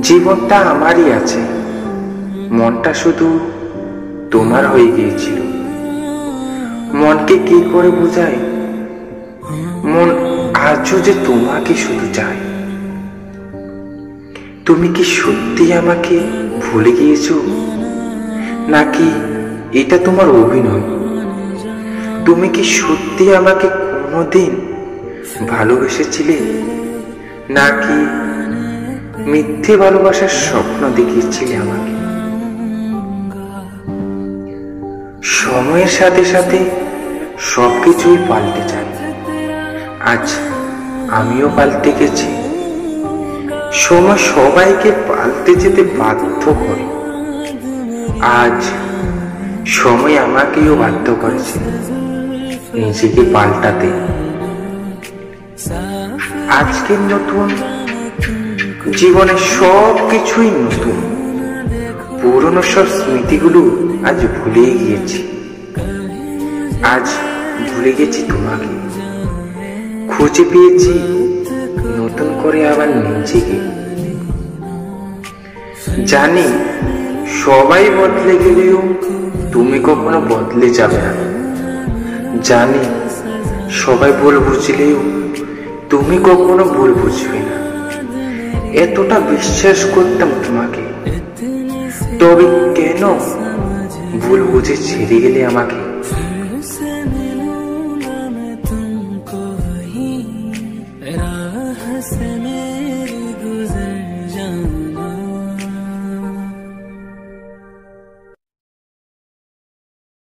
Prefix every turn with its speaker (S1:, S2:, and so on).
S1: জীবনটা আমারই আছে, মনটা শুধু তোমার হয়ে গিয়েছিল। মনকে কি করে বোঝাই, মন আজও যে তোমাকে শুধু চায়। তুমি কি সত্যি আমাকে ভুলে গিয়েছো, নাকি এটা তোমার অভিনয়? তুমি কি সত্যি আমাকে কোনোদিন ভালোবেসেছিলে, নাকি মিথ্যে ভালোবাসার স্বপ্ন দেখিয়েছিলে আমাকে? সময়ের সাথে সাথে সবকিছুই পাল্টে যায়। আজ আমিও পাল্টে গেছি। সময় সবাইকে পাল্টে যেতে বাধ্য করে। আজ সময় আমাকেও বাধ্য করেছে নিজেকে পাল্টাতে। আজকের নতুন জীবনে সবকিছুই নতুন। পুরনো সব স্মৃতিগুলো আজ ভুলে গিয়েছি। আজ ভুলে গেছি তোমাকে, খুঁজে পেয়েছি নতুন করে আবার নিজেকে। জানি সবাই বদলে গেলেও তুমি কখনো বদলে যাবে না। জানি সবাই ভুল বুঝলেও তুমি কখনো ভুল বুঝবে না। এতটা বিশ্বাস করতাম তোমাকে, তবে কেন ভুল বুঝে ছেড়ে গেলে আমাকে?